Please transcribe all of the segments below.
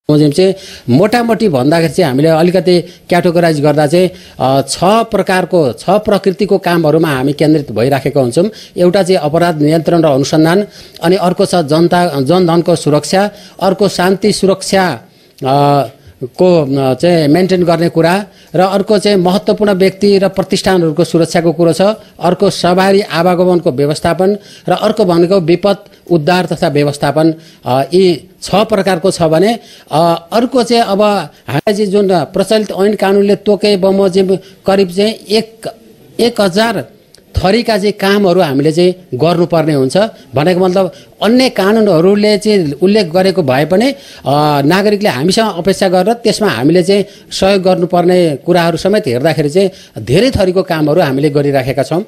बमोजिम चाहिँ मोटामोटी भन्दाखेरि चाहिँ हामीले अलिकति क्याटेगोराइज गर्दा चाहिँ 6 प्रकारको 6 प्रकृतिको कामहरूमा हामी केन्द्रित भइराखेका हुन्छौँ। एउटा चाहिँ अपराध नियन्त्रण र अनुसन्धान, अनि अर्को छ जनधनको सुरक्षा, अर्को शान्ति सुरक्षा को चाहिँ मेन्टेन गर्ने कुरा, र अर्को चाहिँ महत्त्वपूर्ण व्यक्ति र प्रतिष्ठानहरूको सुरक्षाको कुरो छ, अर्को सवारी आवागमनको व्यवस्थापन, र अर्को भनेको विपद उद्धार तथा व्यवस्थापन। यी 6 प्रकारको छ भने अर्को चाहिँ अब हामीले चाहिँ जुन प्रचलित ऐन कानुनले तोके बमोजिम करिब चाहिँ 1000 थरीका चाहिँ कामहरू हामीले चाहिँ गर्नुपर्ने हुन्छ। भनेको मतलब अन्य कानुनहरूले चाहिँ उल्लेख गरेको भए पनि नागरिकले हामीसँग अपेक्षा गरेर त्यसमा हामीले चाहिँ सहयोग गर्नुपर्ने कुराहरू समेत हेर्दाखेरि चाहिँ धेरै थरीको कामहरू हामीले गरिराखेका छौँ।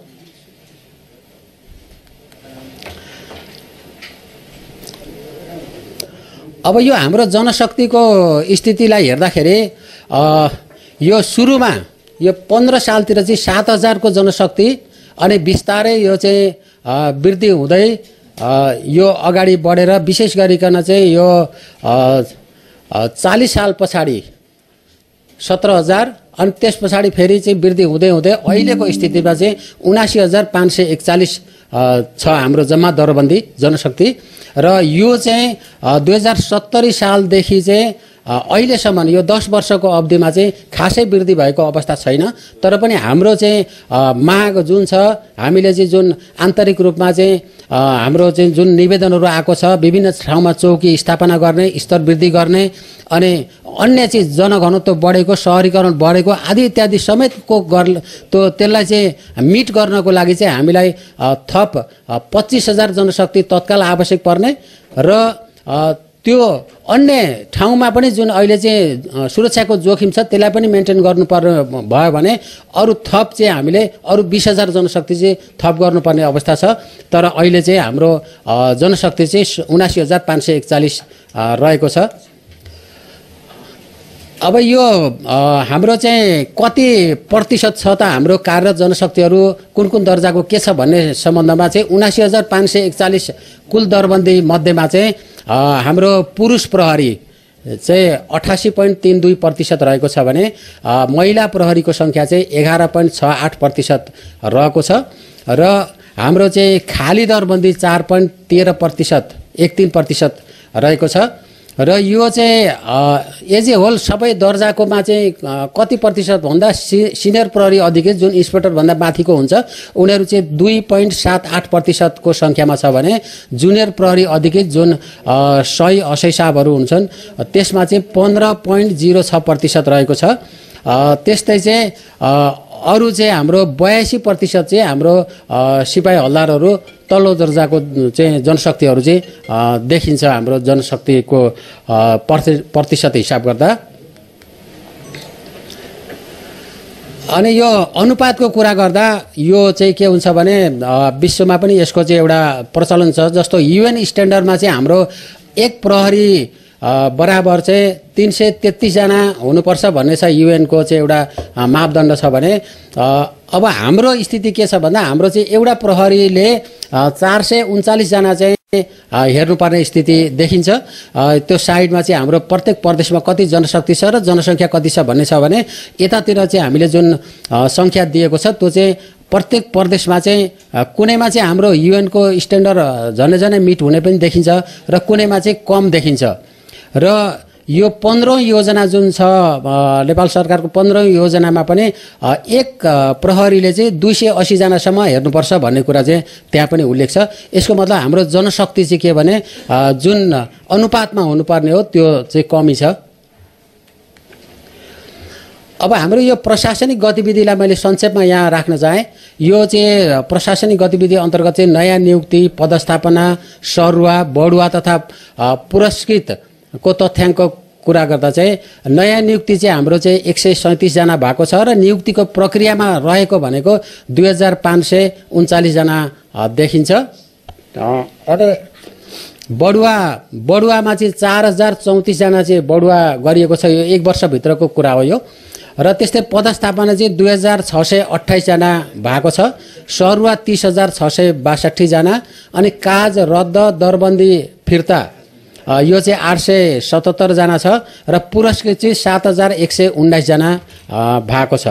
अब यो हाम्रो जनशक्तिको स्थितिलाई हेर्दाखेरि यो सुरुमा यो 15 सालतिर चाहिँ 7000 को जनशक्ति, अनि बिस्तारै यो चाहिँ वृद्धि हुँदै यो अगाडि बढेर विशेष गरिकन चाहिँ यो 40 साल पछाडि 17000, अनि त्यस पछाडि फेरि चाहिँ वृद्धि हुँदै हुँदै अहिलेको स्थितिमा चाहिँ 79541 छ हाम्रो जम्मा दरबन्दी जनशक्ति। र यो चाहिँ 2070 सालदेखि चाहिँ अहिलेसम्म यो 10 वर्षको अवधिमा चाहिँ खासै वृद्धि भएको अवस्था छैन। तर पनि हाम्रो चाहिँ माग जुन छ, हामीले चाहिँ जुन आन्तरिक रूपमा चाहिँ हाम्रो चाहिँ जुन निवेदनहरू आएको छ, विभिन्न ठाउँमा चौकी स्थापना गर्ने, स्तर वृद्धि गर्ने, अनि अन्य चाहिँ जनघनत्व बढेको, सहरीकरण बढेको आदि इत्यादि समेतको त्यसलाई चाहिँ मिट गर्नको लागि चाहिँ हामीलाई थप 25,000 जनशक्ति तत्काल आवश्यक पर्ने, र त्यो अन्य ठाउँमा पनि जुन अहिले चाहिँ सुरक्षाको जोखिम छ त्यसलाई पनि मेन्टेन गर्नुपर्ने भयो भने अरू थप चाहिँ हामीले अरू 20,000 जनशक्ति चाहिँ थप गर्नुपर्ने अवस्था छ। तर अहिले चाहिँ हाम्रो जनशक्ति चाहिँ 79541 रहेको छ। अब यो हाम्रो चाहिँ कति प्रतिशत छ त हाम्रो कार्यरत जनशक्तिहरू कुन दर्जाको के छ भन्ने सम्बन्धमा चाहिँ 79541 कुल दरबन्दी मध्येमा चाहिँ हाम्रो पुरुष प्रहरी चाहिँ 88.32% रहेको छ भने महिला प्रहरीको सङ्ख्या चाहिँ 11.68% रहेको छ, र हाम्रो चाहिँ खाली दरबन्दी 4.13% 13% रहेको छ। र यो चाहिँ एज ए होल सबै दर्जाकोमा चाहिँ कति प्रतिशत भन्दा सिनियर प्रहरी अधिकृत जुन इन्सपेक्टर भन्दा माथिको हुन्छ उनीहरू चाहिँ 2.78% को सङ्ख्यामा छ भने जुनियर प्रहरी अधिकृत जुन 100 साहबहरू हुन्छन् त्यसमा चाहिँ 15.06% रहेको छ। त्यस्तै चाहिँ अरू चाहिँ हाम्रो 82% चाहिँ हाम्रो सिपाही हल्दारहरू तल्लो दर्जाको चाहिँ जनशक्तिहरू चाहिँ देखिन्छ हाम्रो जनशक्तिको प्रतिशत हिसाब गर्दा। अनि यो अनुपातको कुरा गर्दा यो चाहिँ के हुन्छ भने विश्वमा पनि यसको चाहिँ एउटा प्रचलन छ। जस्तो UN स्ट्यान्डर्डमा चाहिँ हाम्रो एक प्रहरी बराबर चाहिँ 333 जना हुनुपर्छ भन्ने छ UN को चाहिँ एउटा मापदण्ड छ भने अब हाम्रो स्थिति के छ भन्दा हाम्रो चाहिँ एउटा प्रहरीले 439 जना चाहिँ हेर्नुपर्ने स्थिति देखिन्छ। त्यो साइडमा चाहिँ हाम्रो प्रत्येक प्रदेशमा कति जनशक्ति छ र जनसङ्ख्या कति छ भन्ने छ भने यतातिर चाहिँ हामीले जुन सङ्ख्या दिएको छ त्यो चाहिँ प्रत्येक प्रदेशमा चाहिँ कुनैमा चाहिँ हाम्रो UN को स्ट्यान्डर्ड झनै मिट हुने पनि देखिन्छ र कुनैमा चाहिँ कम देखिन्छ। र यो 15औं योजना जुन छ नेपाल सरकारको 15औं योजनामा पनि एक प्रहरीले चाहिँ 280 जनासम्म हेर्नुपर्छ भन्ने कुरा चाहिँ त्यहाँ पनि उल्लेख छ। यसको मतलब हाम्रो जनशक्ति चाहिँ के भने जुन अनुपातमा हुनुपर्ने हो त्यो चाहिँ कमी छ। अब हाम्रो यो प्रशासनिक गतिविधिलाई मैले संक्षेपमा यहाँ राख्न चाहे। यो चाहिँ प्रशासनिक गतिविधि अन्तर्गत चाहिँ नयाँ नियुक्ति, पदस्थापना, सरुवा, बढुवा तथा पुरस्कृत को तथ्याङ्क कुरा गर्दा चाहिँ नयाँ नियुक्ति चाहिँ हाम्रो चाहिँ 137 जना भएको छ र नियुक्तिको प्रक्रियामा रहेको भनेको 2539 जना देखिन्छ। अनि बढुवामा चाहिँ 4034 जना चाहिँ बढुवा गरिएको छ। यो एक वर्षभित्रको कुरा हो यो। र त्यस्तै पदस्थापना चाहिँ 2628 जना भएको छ। सरुवा 30,662 जना। अनि काज रद्द, दरबन्दी फिर्ता यो चाहिँ 877 जना छ र पुरस्कृत चाहिँ 7119 जना भएको छ।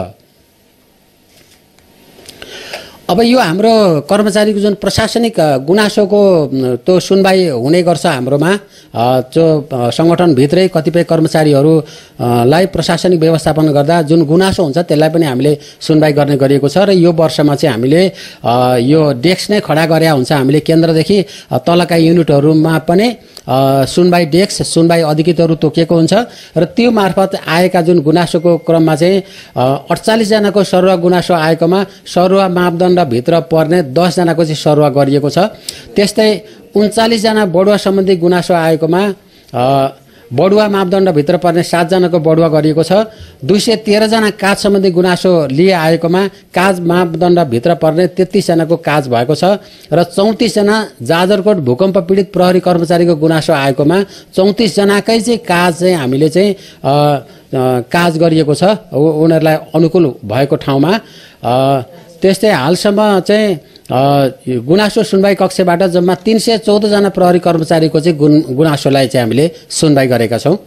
अब यो हाम्रो कर्मचारीको जुन प्रशासनिक गुनासोको त्यो सुनवाई हुने गर्छ हाम्रोमा, जो संगठनभित्रै कतिपय कर्मचारीहरूलाई प्रशासनिक व्यवस्थापन गर्दा जुन गुनासो हुन्छ त्यसलाई पनि हामीले सुनवाई गर्ने गरिएको छ। र यो वर्षमा चाहिँ हामीले यो डेस्क नै खडा गरे हुन्छ। हामीले केन्द्रदेखि तलका युनिटहरूमा पनि सुनवाई डेस्क, सुनवाई अधिकृतहरू तोकिएको हुन्छ र त्यो मार्फत आएका जुन गुनासोको क्रममा चाहिँ 48 जनाको सरुवा गुनासो आएकोमा सरुवा मापदण्डभित्र पर्ने 10 जनाको चाहिँ सरुवा गरिएको छ। त्यस्तै 39 जना बढुवा सम्बन्धी गुनासो आएकोमा बढुवा मापदण्डभित्र पर्ने 7 जनाको बढुवा गरिएको छ। 213 जना काज सम्बन्धी गुनासो लिए आएकोमा काज मापदण्डभित्र पर्ने 33 जनाको काज भएको छ र 34 जना जाजरकोट भूकम्प पीडित प्रहरी कर्मचारीको गुनासो आएकोमा 34 जनाकै चाहिँ काज चाहिँ हामीले चाहिँ काज गरिएको छ उनीहरूलाई अनुकूल भएको ठाउँमा। त्यस्तै हालसम्म चाहिँ गुनासो सुनवाई कक्षबाट जम्मा 314 जना प्रहरी कर्मचारीको चाहिँ गुनासोलाई चाहिँ हामीले सुनवाई गरेका छौँ।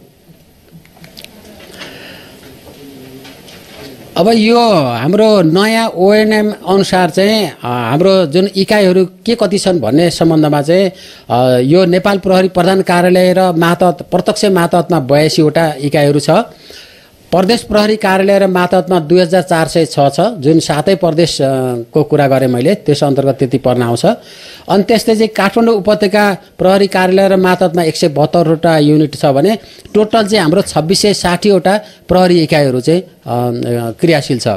अब यो हाम्रो नयाँ ओएनएम अनुसार चाहिँ हाम्रो जुन इकाइहरू के कति छन् भन्ने सम्बन्धमा चाहिँ यो नेपाल प्रहरी प्रधान कार्यालय र मातहत प्रत्यक्ष मातहतमा 82 वटा इकाइहरू छ। प्रदेश प्रहरी कार्यालय र मातहतमा 2406 छ, जुन 7 प्रदेशको कुरा गरेँ मैले, त्यस अन्तर्गत त्यति पर्न आउँछ। अनि त्यस्तै चाहिँ काठमाडौँ उपत्यका प्रहरी कार्यालय र मातहतमा 172 वटा युनिट छ भने टोटल चाहिँ हाम्रो 2660 वटा प्रहरी इकाइहरू चाहिँ क्रियाशील छ।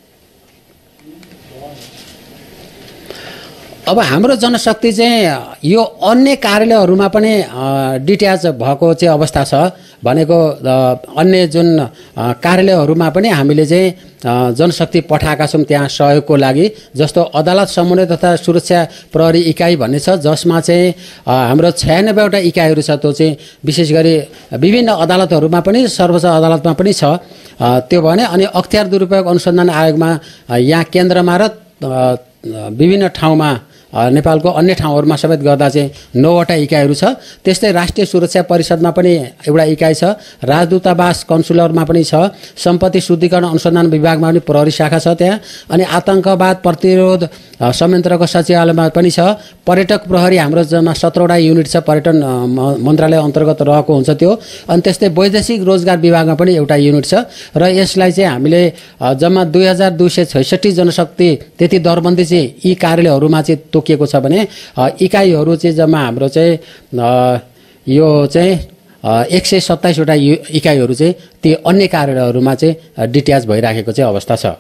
अब हाम्रो जनशक्ति चाहिँ यो अन्य कार्यालयहरूमा पनि डिट्याच भएको चाहिँ अवस्था छ भनेको अन्य जुन कार्यालयहरूमा पनि हामीले चाहिँ जनशक्ति पठाएका छौँ त्यहाँ सहयोगको लागि। जस्तो अदालत समन्वय तथा सुरक्षा प्रहरी इकाइ भन्ने छ जसमा चाहिँ हाम्रो 96 वटा इकाइहरू छ। त्यो चाहिँ विशेष गरी विभिन्न अदालतहरूमा पनि सर्वोच्च अदालतमा पनि छ त्यो भने। अनि अख्तियार दुरुपयोग अनुसन्धान आयोगमा यहाँ केन्द्रमा र विभिन्न ठाउँमा नेपालको अन्य ठाउँहरूमा समेत गर्दा चाहिँ 9 वटा इकाइहरू छ। त्यस्तै राष्ट्रिय सुरक्षा परिषदमा पनि एउटा इकाइ छ, राजदूतावास कन्सुलरमा पनि छ, सम्पत्ति शुद्धिकरण अनुसन्धान विभागमा पनि प्रहरी शाखा छ त्यहाँ। अनि आतंकवाद प्रतिरोध संयन्त्रको सचिवालयमा पनि छ। पर्यटक प्रहरी हाम्रो जम्मा 17 वटा युनिट छ, पर्यटन मन्त्रालय अन्तर्गत रहेको हुन्छ त्यो। अनि त्यस्तै वैदेशिक रोजगार विभागमा पनि एउटा युनिट छ र यसलाई चाहिँ हामीले जम्मा 2266 जनशक्ति त्यति दरबन्दी चाहिँ यी कार्यालयहरूमा चाहिँ तोकिएको छ भने इकाइहरू चाहिँ जम्मा हाम्रो चाहिँ यो चाहिँ 127 वटा इकाइहरू चाहिँ ती अन्य कार्यालयहरूमा चाहिँ डिट्याच भइराखेको चाहिँ अवस्था छ।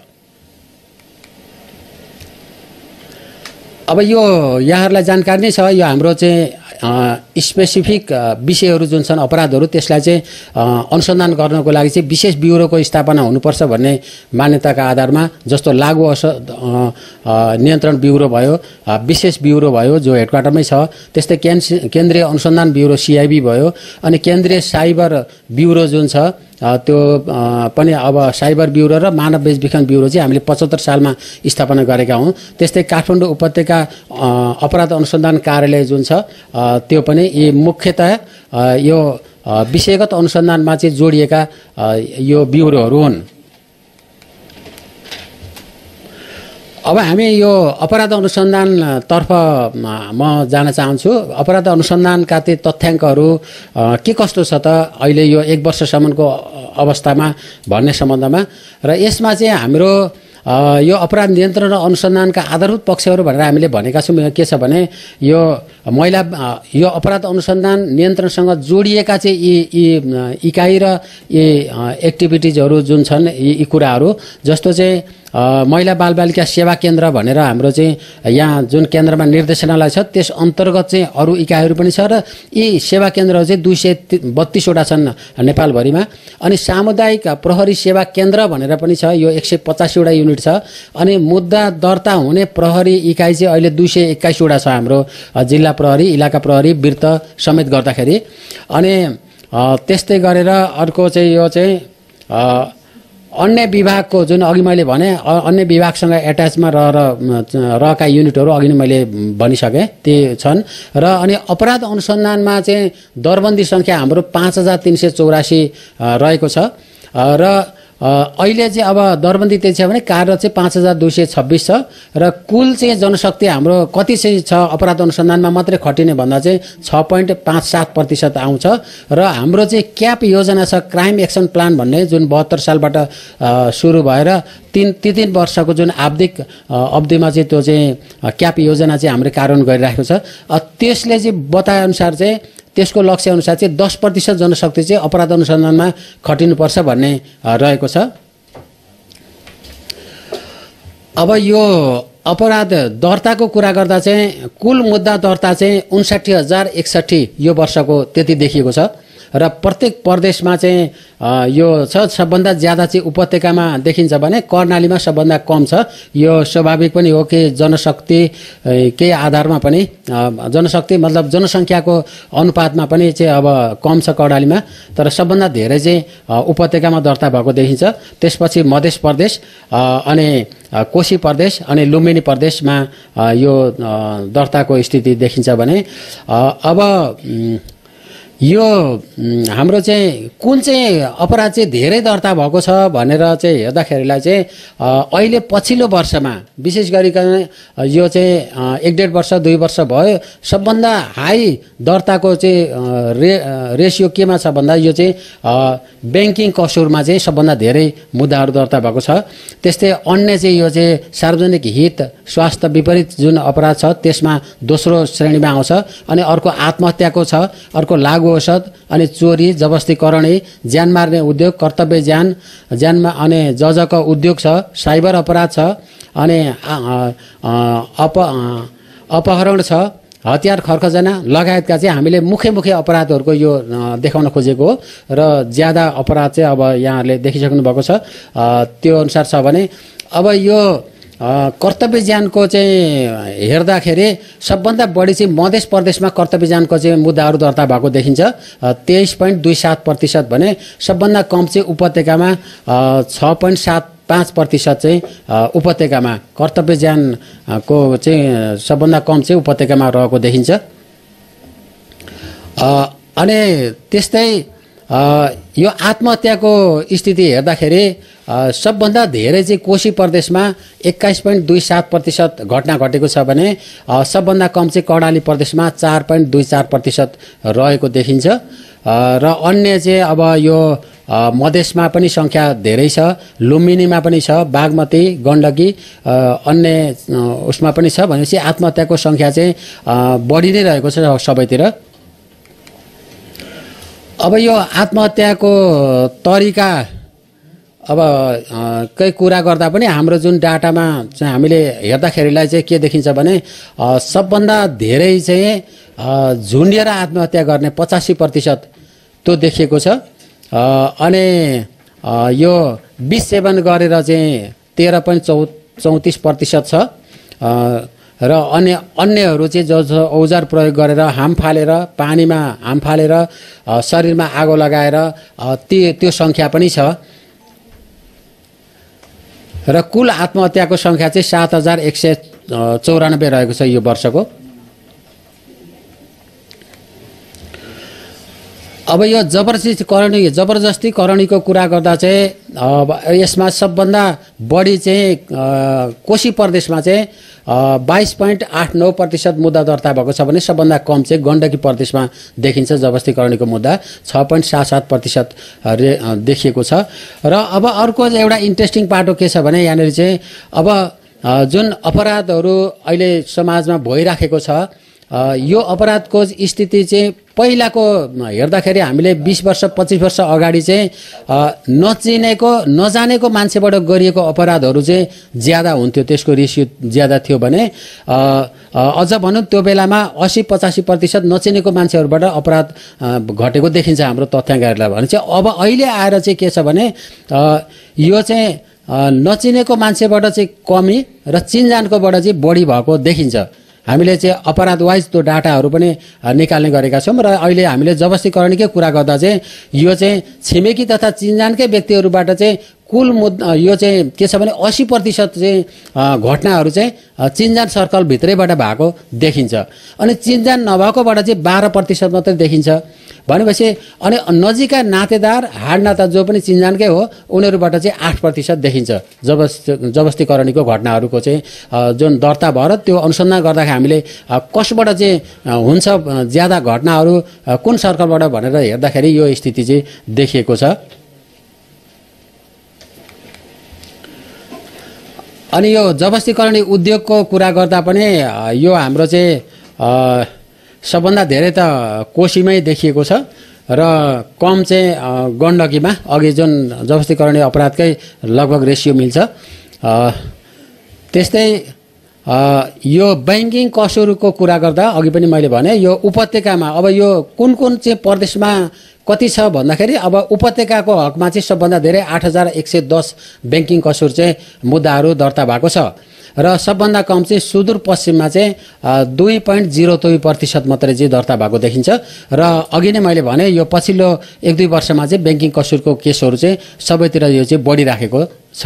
अब यो यहाँहरूलाई जानकारी नै छ, यो हाम्रो चाहिँ स्पेसिफिक विषयहरू जुन छन् अपराधहरू त्यसलाई चाहिँ अनुसन्धान गर्नको लागि चाहिँ विशेष ब्युरोको स्थापना हुनुपर्छ भन्ने मान्यताका आधारमा जस्तो लागु नियन्त्रण ब्युरो भयो, विशेष ब्युरो भयो जो हेडक्वार्टरमै छ, त्यस्तै केन्द्रीय अनुसन्धान ब्युरो CIB भयो, अनि केन्द्रीय साइबर ब्युरो जुन छ त्यो पनि अब साइबर ब्युरो र मानव बेचबिखन ब्युरो चाहिँ हामीले 75 सालमा स्थापना गरेका हौँ। त्यस्तै काठमाडौँ उपत्यका अपराध अनुसन्धान कार्यालय जुन छ त्यो पनि यी मुख्यतः यो विषयगत अनुसन्धानमा चाहिँ जोडिएका यो ब्युरोहरू हुन्। अब हामी यो अपराध अनुसन्धानतर्फ म जान चाहन्छु। अपराध अनुसन्धानका ती तथ्याङ्कहरू के कस्तो छ त अहिले यो 1 वर्षसम्मको अवस्थामा भन्ने सम्बन्धमा, र यसमा चाहिँ हाम्रो यो अपराध नियन्त्रण र अनुसन्धानका आधारभूत पक्षहरू भनेर हामीले भनेका छौँ के छ भने यो यो अपराध अनुसन्धान नियन्त्रणसँग जोडिएका चाहिँ यी इकाइ र यी एक्टिभिटिजहरू जुन छन् यी कुराहरू जस्तो चाहिँ महिला बालबालिका सेवा केन्द्र भनेर हाम्रो चाहिँ यहाँ जुन केन्द्रमा निर्देशनालय छ त्यस अन्तर्गत चाहिँ अरू इकाइहरू पनि छ र यी सेवा केन्द्रहरू चाहिँ 232 वटा छन् नेपालभरिमा। अनि सामुदायिक प्रहरी सेवा केन्द्र भनेर पनि छ, यो 185 वटा युनिट छ। अनि मुद्दा दर्ता हुने प्रहरी इकाइ चाहिँ अहिले 221 वटा छ हाम्रो जिल्ला प्रहरी, इलाका प्रहरी, बिर्त समेत गर्दाखेरि। अनि त्यस्तै गरेर अर्को चाहिँ यो चाहिँ अन्य विभागको जुन अघि मैले भने अन्य विभागसँग एट्याचमा रहेका युनिटहरू अघि नै मैले भनिसकेँ ती छन् र अनि अपराध अनुसन्धानमा चाहिँ दरबन्दी सङ्ख्या हाम्रो 5384 रहेको छ र अहिले चाहिँ अब दरबन्दी त्यति छ भने कार्यरत चाहिँ 5226 छ र कुल चाहिँ जनशक्ति हाम्रो कति चाहिँ छ अपराध अनुसन्धानमा मात्रै खटिने भन्दा चाहिँ 6.57% आउँछ र हाम्रो चाहिँ क्याप योजना छ क्राइम एक्सन प्लान भन्ने जुन 72 सालबाट सुरु भएर तीन वर्षको जुन आवधिक अवधिमा चाहिँ त्यो चाहिँ क्याप योजना चाहिँ हामीले कार्यान्वयन गरिरहेको छ त्यसले चाहिँ बताएअनुसार चाहिँ त्यसको लक्ष्य अनुसार चाहिँ 10% जनशक्ति चाहिँ अपराध अनुसन्धानमा खटिनुपर्छ भन्ने रहेको छ। अब यो अपराध दर्ताको कुरा गर्दा चाहिँ कुल मुद्दा दर्ता चाहिँ 59,061 यो वर्षको त्यति देखिएको छ र प्रत्येक प्रदेशमा चाहिँ यो छ सबभन्दा ज्यादा चाहिँ उपत्यकामा देखिन्छ भने कर्णालीमा सबभन्दा कम छ। यो स्वाभाविक पनि हो कि जनशक्ति के आधारमा पनि जनशक्ति मतलब जनसङ्ख्याको अनुपातमा पनि चाहिँ अब कम छ कर्णालीमा तर सबभन्दा धेरै चाहिँ उपत्यकामा दर्ता भएको देखिन्छ। त्यसपछि मध्य प्रदेश अनि कोशी प्रदेश अनि लुम्बिनी प्रदेशमा यो दर्ताको स्थिति देखिन्छ भने अब यो हाम्रो चाहिँ कुन चाहिँ अपराध चाहिँ धेरै दर्ता भएको छ भनेर चाहिँ हेर्दाखेरिलाई चाहिँ अहिले पछिल्लो वर्षमा विशेष गरिकन यो चाहिँ 1.5 वर्ष 2 वर्ष भयो सबभन्दा हाई दर्ताको चाहिँ रेसियो केमा छ भन्दा यो चाहिँ ब्याङ्किङ कसुरमा चाहिँ सबभन्दा धेरै मुद्दाहरू दर्ता भएको छ। त्यस्तै अन्य चाहिँ यो चाहिँ सार्वजनिक हित स्वास्थ्य विपरीत जुन अपराध छ त्यसमा दोस्रो श्रेणीमा आउँछ अनि अर्को आत्महत्याको छ अर्को लागु औषध अनि चोरी जबरजस्तीकरण ज्यान मार्ने उद्योग कर्तव्य ज्यानमा अनि जजको उद्योग छ साइबर अपराध छ अनि अपहरण छ हतियार खर्खजना लगायतका चाहिँ हामीले मुख्य अपराधहरूको यो देखाउन खोजेको हो र ज्यादा अपराध चाहिँ अब यहाँहरूले देखिसक्नु भएको छ। त्यो अनुसार छ भने अब यो कर्तव्य ज्यानको चाहिँ हेर्दाखेरि सबभन्दा बढी चाहिँ मध्य प्रदेशमा कर्तव्य ज्यानको चाहिँ मुद्दाहरू दर्ता भएको देखिन्छ 23.27% भने सबभन्दा कम चाहिँ उपत्यकामा 6.75% चाहिँ उपत्यकामा कर्तव्य ज्यानको चाहिँ सबभन्दा कम चाहिँ उपत्यकामा रहेको देखिन्छ। अनि त्यस्तै यो आत्महत्याको स्थिति हेर्दाखेरि सबभन्दा धेरै चाहिँ कोशी प्रदेशमा 21.27% घटना घटेको छ भने सबभन्दा कम चाहिँ कर्णाली प्रदेशमा 4.24% रहेको देखिन्छ र अन्य चाहिँ अब यो मधेसमा पनि सङ्ख्या धेरै छ लुम्बिनीमा पनि छ बागमती गण्डकी अन्य उसमा पनि छ भनेपछि आत्महत्याको सङ्ख्या चाहिँ बढी नै रहेको छ सबैतिर। अब यो आत्महत्याको तरिका अब कै कुरा गर्दा पनि हाम्रो जुन डाटामा चाहिँ हामीले हेर्दाखेरिलाई चाहिँ के देखिन्छ भने सबभन्दा धेरै चाहिँ झुन्डिएर आत्महत्या गर्ने 85% त्यो देखिएको छ अनि यो विष सेवन गरेर चाहिँ 13.34% छ र अन्यहरू चाहिँ जो औजार प्रयोग गरेर हाम फालेर पानीमा हाम फालेर शरीरमा आगो लगाएर त्यो सङ्ख्या पनि छ र कुल आत्महत्याको सङ्ख्या चाहिँ 7194 रहेको छ यो वर्षको। अब यो जबरजस्तीकरणीको कुरा गर्दा चाहिँ यसमा सबभन्दा बढी चाहिँ कोशी प्रदेशमा चाहिँ 22.89% मुद्दा दर्ता भएको छ भने सबभन्दा कम चाहिँ गण्डकी प्रदेशमा देखिन्छ जबरजस्तीकरणीको मुद्दा 6.77% देखिएको छ। र अब अर्को एउटा इन्ट्रेस्टिङ पाटो के छ भने यहाँनिर चाहिँ अब जुन अपराधहरू अहिले समाजमा भइराखेको छ यो अपराधको स्थिति चाहिँ पहिलाको हेर्दाखेरि हामीले 20 वर्ष 25 वर्ष अगाडि चाहिँ नचिनेको नजानेको मान्छेबाट गरिएको अपराधहरू चाहिँ ज्यादा हुन्थ्यो त्यसको रेसियो ज्यादा थियो भने अझ भनौँ त्यो बेलामा 80-85% नचिनेको मान्छेहरूबाट अपराध घटेको देखिन्छ हाम्रो तथ्याङ्कहरूलाई भने चाहिँ अब अहिले आएर चाहिँ के छ भने यो चाहिँ नचिनेको मान्छेबाट चाहिँ कमी र चिनजानकोबाट चाहिँ बढी भएको देखिन्छ। हामीले चाहिँ अपराध वाइज त्यो डाटाहरू पनि निकाल्ने गरेका छौँ र अहिले हामीले जबरजस्तीकरणकै कुरा गर्दा चाहिँ यो चाहिँ छिमेकी तथा चिनजानकै व्यक्तिहरूबाट चाहिँ कुल यो चाहिँ के छ भने 80% चाहिँ घटनाहरू चाहिँ चिन्जान सर्कलभित्रैबाट भएको देखिन्छ। अनि चिन्जान नभएकोबाट चाहिँ 12% मात्रै देखिन्छ भनेपछि अनि नजिकका नातेदार हाडनाता जो पनि चिन्जानकै हो उनीहरूबाट चाहिँ 8% देखिन्छ। जबस्तीकरणीको घटनाहरूको चाहिँ जुन दर्ता भएर त्यो अनुसन्धान गर्दाखेरि हामीले कसबाट चाहिँ हुन्छ ज्यादा घटनाहरू कुन सर्कलबाट भनेर हेर्दाखेरि यो स्थिति चाहिँ देखिएको छ। अनि यो जबस्तीकरणी उद्योगको कुरा गर्दा पनि यो हाम्रो चाहिँ सबभन्दा धेरै त कोशीमै देखिएको छ र कम चाहिँ गण्डकीमा अघि जुन जबस्तीकरणी अपराधकै लगभग रेसियो मिल्छ। त्यस्तै यो बैंकिङ कसुरको कुरा गर्दा अघि पनि मैले भने यो उपत्यकामा अब यो कुन कुन चाहिँ प्रदेशमा कति छ भन्दाखेरि अब उपत्यकाको हकमा चाहिँ सबभन्दा धेरै 8110 बैंकिङ कसुर चाहिँ मुद्दाहरू दर्ता भएको छ र सबभन्दा कम चाहिँ सुदूरपश्चिममा चाहिँ 2.02% मात्रै चाहिँ दर्ता भएको देखिन्छ। र अघि नै मैले भने यो पछिल्लो 1-2 वर्षमा चाहिँ बैंकिङ कसुरको केसहरू चाहिँ सबैतिर यो चाहिँ बढिराखेको छ।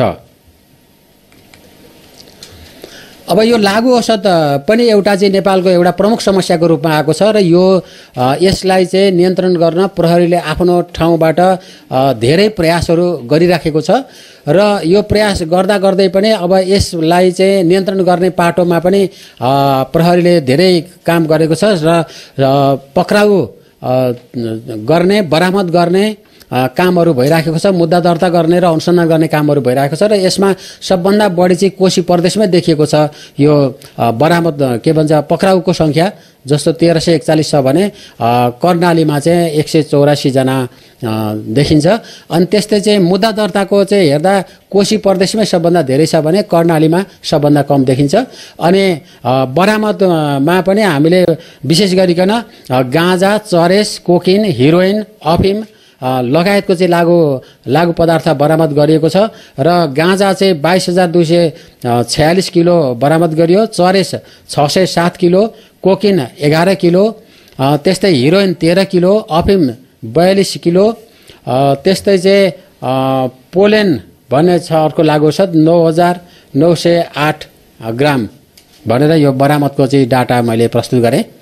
अब यो लागु औषध पनि एउटा चाहिँ नेपालको एउटा प्रमुख समस्याको रूपमा आएको छ र यो यसलाई चाहिँ नियन्त्रण गर्न प्रहरीले आफ्नो ठाउँबाट धेरै प्रयासहरू गरिराखेको छ र यो प्रयास गर्दा गर्दै पनि अब यसलाई चाहिँ नियन्त्रण गर्ने पाटोमा पनि प्रहरीले धेरै काम गरेको छ र पक्राउ गर्ने बरामद गर्ने कामहरू भइराखेको छ। मुद्दा दर्ता गर्ने र अनुसन्धान गर्ने कामहरू भइरहेको छ र यसमा सबभन्दा बढी चाहिँ कोशी प्रदेशमै देखिएको छ। यो बरामद के भन्छ पक्राउको संख्या जस्तो 1341 छ भने कर्णालीमा चाहिँ 184 जना देखिन्छ। अनि त्यस्तै चाहिँ मुद्दा दर्ताको चाहिँ हेर्दा कोशी प्रदेशमै सबभन्दा धेरै छ भने कर्णालीमा सबभन्दा कम देखिन्छ। अनि बरामदमा पनि हामीले विशेष गरिकन गाँजा, चरेस, कोकिन, हेरोइन, अफिम लगायतको चाहिँ लागु पदार्थ बरामद गरिएको छ र गाँजा चाहिँ 22,246 किलो बरामद गरियो, चरेस 607 किलो, कोकिन 11 किलो, त्यस्तै हेरोइन 13 किलो, अफिम 42 किलो, त्यस्तै चाहिँ पोलेन भन्ने छ अर्को लागु औषध 9,908 ग्राम भनेर यो बरामदको चाहिँ डाटा मैले प्रस्तुत गरेँ।